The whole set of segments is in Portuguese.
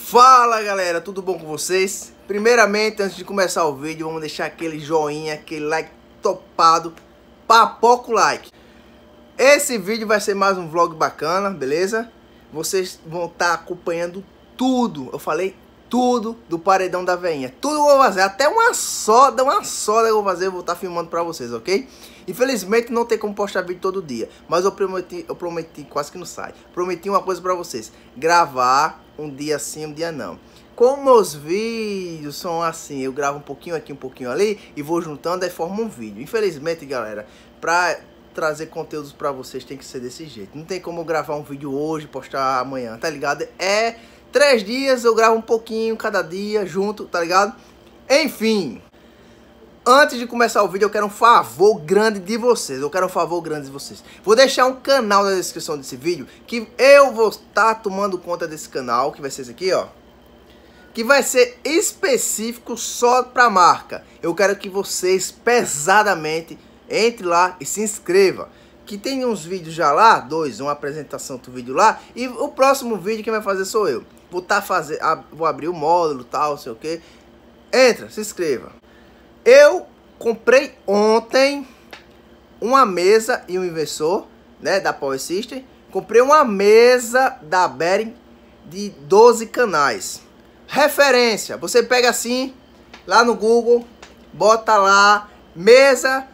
Fala galera, tudo bom com vocês? Primeiramente, antes de começar o vídeo, vamos deixar aquele joinha, aquele like topado, papoca o like. Esse vídeo vai ser mais um vlog bacana, beleza? Vocês vão estar acompanhando tudo, eu falei tudo do paredão da veinha. Tudo eu vou fazer, até uma soda eu vou fazer, eu vou estar filmando pra vocês, ok? Infelizmente não tem como postar vídeo todo dia, mas eu prometi, quase que não sai. Prometi uma coisa pra vocês, gravar um dia sim, um dia não. Como meus vídeos são assim, eu gravo um pouquinho aqui, um pouquinho ali e vou juntando e forma um vídeo. Infelizmente, galera, pra trazer conteúdos pra vocês tem que ser desse jeito. Não tem como eu gravar um vídeo hoje, postar amanhã, tá ligado? É 3 dias, eu gravo um pouquinho cada dia junto, tá ligado? Enfim, antes de começar o vídeo, eu quero um favor grande de vocês. Vou deixar um canal na descrição desse vídeo, que eu vou estar tomando conta desse canal, que vai ser esse aqui, ó. Que vai ser específico só pra marca. Eu quero que vocês, pesadamente, entre lá e se inscreva. Que tem uns vídeos já lá, uma apresentação do vídeo lá. E o próximo vídeo quem vai fazer sou eu. Vou abrir o módulo, tal, não sei o que. Entra, se inscreva. Eu comprei ontem uma mesa e um inversor, né, da Power System. Comprei uma mesa da Behring de 12 canais. Referência, você pega assim, lá no Google, bota lá, mesa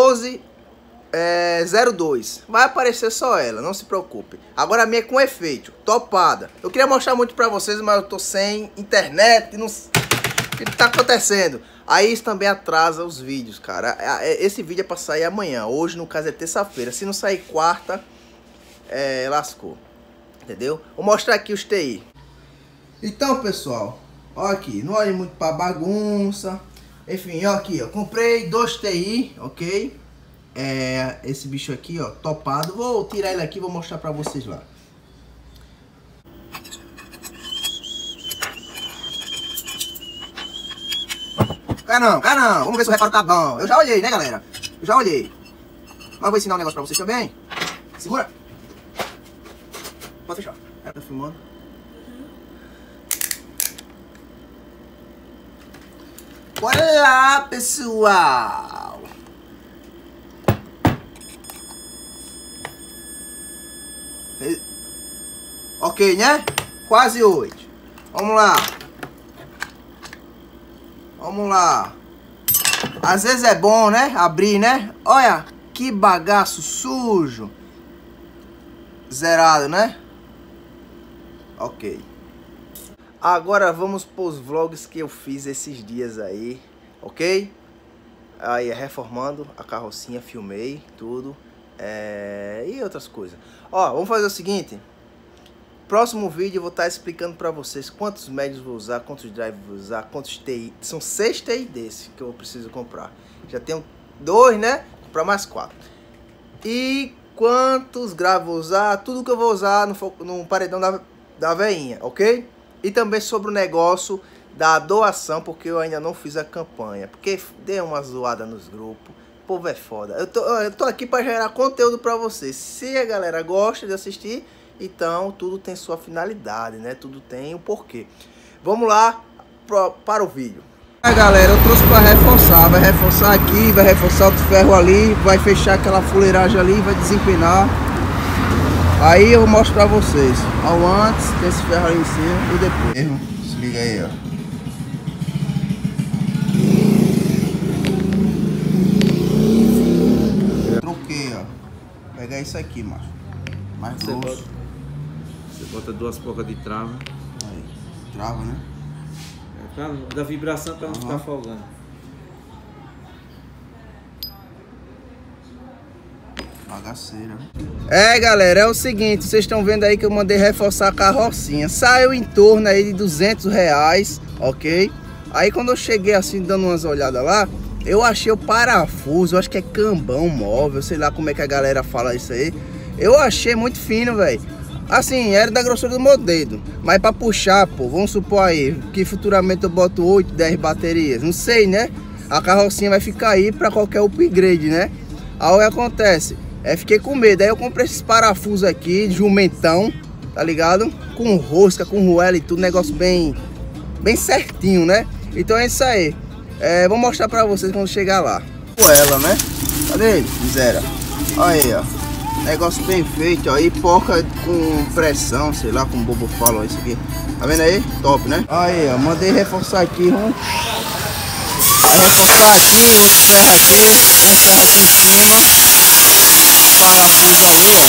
1202. Vai aparecer só ela, não se preocupe. Agora a minha é com efeito, topada. Eu queria mostrar muito pra vocês, mas eu tô sem internet, não... O que tá acontecendo? Aí isso também atrasa os vídeos, cara. Esse vídeo é pra sair amanhã. Hoje, no caso, é terça-feira. Se não sair quarta, lascou. Entendeu? Vou mostrar aqui os TI. Então, pessoal, ó aqui. Não olhe muito pra bagunça. Enfim, ó aqui, ó. Comprei 2 TI, ok? Esse bicho aqui, ó, topado. Vou tirar ele aqui e vou mostrar pra vocês lá. Cai não, vamos ver se o recorde tá bom. Eu já olhei, né, galera? Eu já olhei. Mas vou ensinar um negócio pra vocês também. Segura. Pode fechar. Tá filmando. Bora lá, pessoal. Ok, né? Quase 8. Vamos lá. Vamos lá. Às vezes é bom, né? Abrir, né? Olha, que bagaço sujo. Zerado, né? Ok. Agora vamos pros vlogs que eu fiz esses dias aí, ok? Aí, reformando a carrocinha, filmei tudo. E outras coisas. Ó, vamos fazer o seguinte. Próximo vídeo eu vou estar explicando para vocês quantos médios vou usar, quantos drives vou usar, quantos TI. São 6 TI desse que eu preciso comprar. Já tenho 2, né? Vou comprar mais 4. E quantos graves vou usar, tudo que eu vou usar no paredão da veinha, ok? E também sobre o negócio da doação, porque eu ainda não fiz a campanha. Porque dei uma zoada nos grupos. O povo é foda. Eu tô aqui para gerar conteúdo para vocês. Se a galera gosta de assistir, então tudo tem sua finalidade, né? Tudo tem um porquê. Vamos lá para o vídeo. Galera, eu trouxe para reforçar. Vai reforçar aqui, vai reforçar outro ferro ali, vai fechar aquela fuleiragem ali, vai desempenar. Aí eu mostro para vocês. Ao antes, tem esse ferro ali em cima e depois. Se liga aí, ó. Troquei, ó. Vou pegar isso aqui, macho. Mais grosso. Você bota 2 porcas de trava. Aí, trava, né? Da vibração para não ficar folgando. Bagaceira. Galera, é o seguinte, vocês estão vendo aí que eu mandei reforçar a carrocinha. Saiu em torno aí de R$200, ok? Aí quando eu cheguei assim, dando umas olhadas lá, eu achei o parafuso, eu acho que é cambão móvel, sei lá como é que a galera fala isso aí. Eu achei muito fino, velho. Assim, era da grossura do meu dedo. Mas pra puxar, pô, vamos supor aí que futuramente eu boto 8, 10 baterias. Não sei, né? A carrocinha vai ficar aí pra qualquer upgrade, né? Aí o que acontece? Fiquei com medo. Aí eu comprei esses parafusos aqui, jumentão. tá ligado? Com rosca, com ruela e tudo, negócio bem certinho, né? Então é isso aí. Vou mostrar pra vocês quando chegar lá. Ruela, né? Cadê ele? Zero. Olha aí, ó. Negócio bem feito, ó. E porca com pressão, sei lá, como o bobo fala isso aqui. Tá vendo aí? Top, né? Aí, ó. Mandei reforçar aqui, vai reforçar aqui, outro ferro aqui, um ferro aqui em cima. Parafuso ali, ó.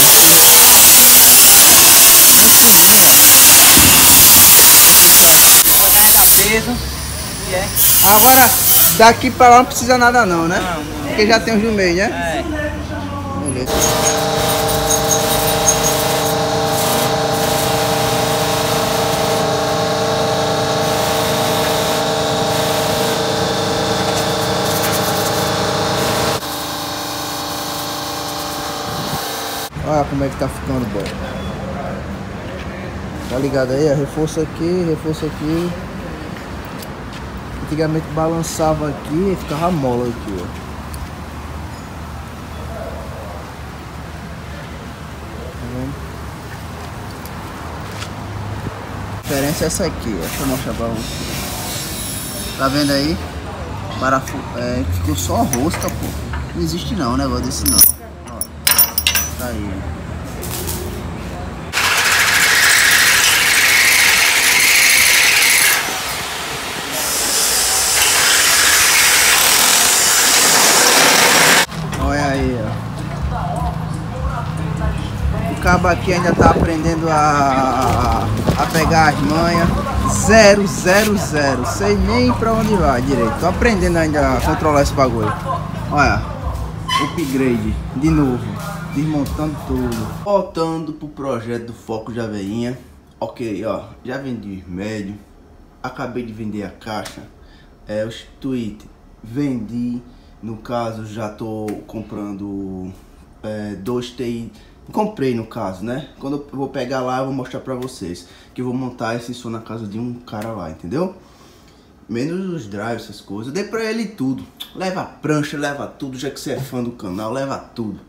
Peso. Agora, daqui pra lá não precisa nada não, né? Não. Porque já tem os do meio, né? É. Beleza. Olha como é que tá ficando bom. Tá ligado aí? Reforço aqui, reforço aqui. Antigamente balançava aqui e ficava mola aqui, ó. Tá vendo? A diferença é essa aqui, ó. Deixa eu mostrar pra vocês. Tá vendo aí? Parafuso, ficou só rosca, pô. Não existe não, um negócio desse não. Ó. Tá aí, ó. O cabo aqui ainda tá aprendendo a pegar as manhas. 000. Sei nem pra onde vai direito. Tô aprendendo ainda a controlar esse bagulho. Olha, upgrade de novo, desmontando tudo. Voltando pro projeto do foco de aveinha. Ok, ó, já vendi os médios. Acabei de vender a caixa. Os tweets vendi. No caso, já tô comprando 2 TI. Comprei no caso, né? Quando eu vou pegar lá, eu vou mostrar pra vocês que eu vou montar esse som na casa de um cara lá, entendeu? Menos os drives, essas coisas. Eu dei pra ele tudo. Leva prancha, leva tudo. Já que você é fã do canal, leva tudo.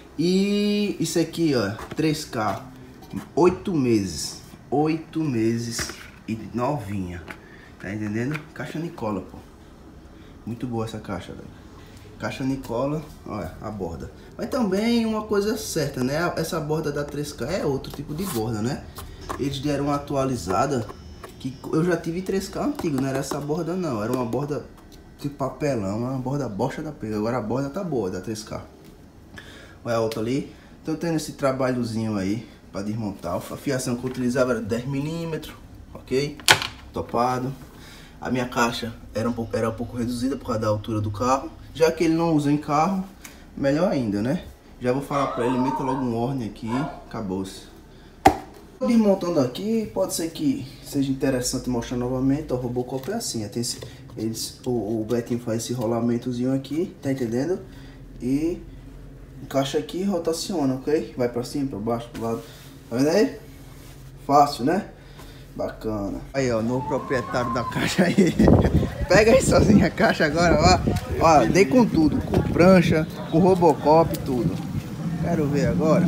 E isso aqui, ó, 3K, 8 meses. 8 meses e novinha. Tá entendendo? Caixa Nicola, pô. Muito boa essa caixa, velho. Caixa Nicola, olha a borda. Mas também uma coisa certa, né? Essa borda da 3K é outro tipo de borda, né? Eles deram uma atualizada. Que eu já tive 3K antigo, não era essa borda não. Era uma borda de papelão, uma borda bosta da pega. Agora a borda tá boa da 3K. Olha a outra ali. Então tendo esse trabalhozinho aí para desmontar. A fiação que eu utilizava era 10 mm, ok? Topado. A minha caixa era um pouco reduzida por causa da altura do carro. Já que ele não usa em carro, melhor ainda, né? Já vou falar pra ele, meta logo um ordem aqui, acabou-se. Desmontando aqui, pode ser que seja interessante mostrar novamente. O Robocop é assim, tem o Betinho faz esse rolamentozinho aqui, tá entendendo? E encaixa aqui e rotaciona, ok? Vai pra cima, pra baixo, pro lado. Tá vendo aí? Fácil, né? Bacana. Aí, ó, novo proprietário da caixa aí. Pega aí sozinho a caixa agora, ó. Ó, dei com tudo, com prancha, com Robocop, tudo. Quero ver agora.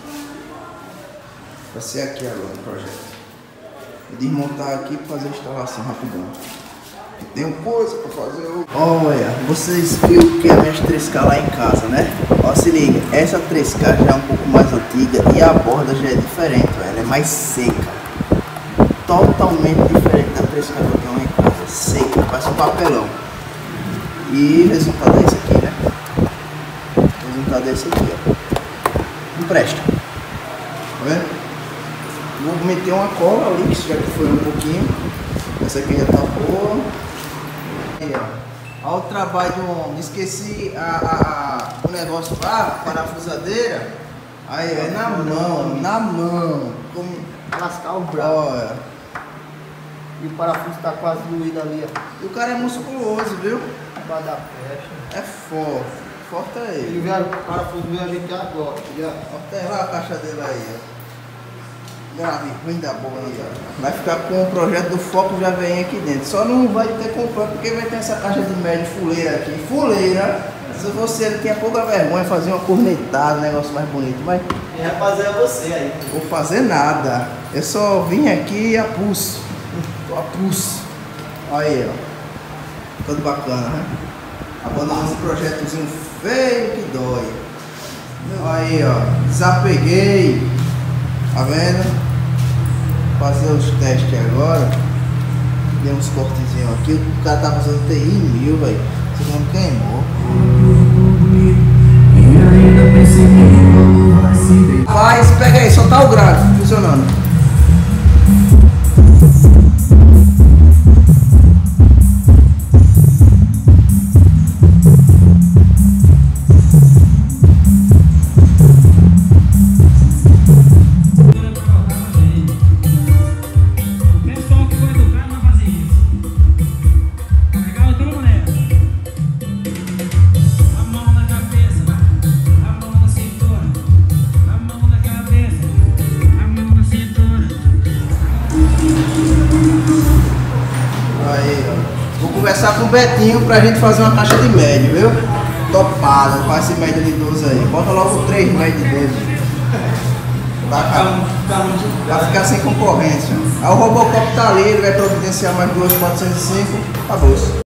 Vai ser aqui agora o projeto. Vou desmontar aqui para fazer a instalação rapidão. Tem coisa para fazer. Olha, vocês viram que a minha 3K lá em casa, né? Ó, se liga, essa 3K já é um pouco mais antiga e a borda já é diferente, ela é mais seca. Totalmente diferente da 3K que eu tenho lá em casa, seca, parece um papelão. E o resultado é esse aqui, né? O resultado é esse aqui, ó. Não presta. Tá vendo? Vou meter uma cola ali, que já que foi um pouquinho. Essa aqui já tá boa. Aí, ó. Olha o trabalho do homem. Esqueci o negócio lá, parafusadeira. Aí, é na mão. Como lascar o braço. Olha. E o parafuso tá quase doído ali, ó. E o cara é musculoso, viu? Vai dar pecha. É forte. Forte é Ele ele. vieram o parafuso veio a gente agora. Até lá a caixa dele aí, ó. Grave, ruim da boca, né? Vai ficar com o projeto do foco já vem aqui dentro. Só não vai ter comprado porque vai ter essa caixa de médio fuleira aqui. Fuleira! Se você ele tinha pouca vergonha, fazer uma cornetada, um negócio mais bonito. Mas Quem vai fazer é você aí. Vou fazer nada. Eu só vim aqui a pulso. A pulso. Olha aí, ó. Tudo bacana, né? Abandonando um projetozinho feio que dói. Olha aí, ó. Desapeguei. Tá vendo? Vou fazer os testes agora. Dei uns cortezinhos aqui. O cara tá usando TI 1000, velho. Você não queimou. Mas pega aí, só tá o grave funcionando. Aí, ó. Vou conversar com o Betinho pra gente fazer uma caixa de médio, viu? Topado, faz esse médio de 12 aí. Bota logo 3 médios dele. Vai ficar sem concorrência. Aí o Robocop tá ali, ele vai providenciar mais 2, 405. Acabou.